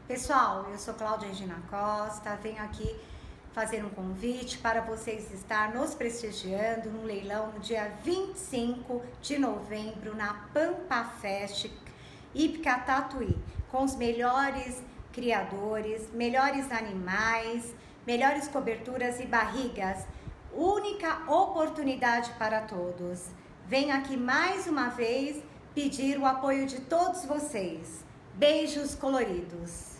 Pessoal, eu sou Cláudia Regina Costa, venho aqui fazer um convite para vocês estar nos prestigiando no leilão no dia 25 de novembro na Pampa Fest Hípica Tatuí, com os melhores criadores, melhores animais, melhores coberturas e barrigas. Única oportunidade para todos. Venho aqui mais uma vez pedir o apoio de todos vocês. Beijos coloridos!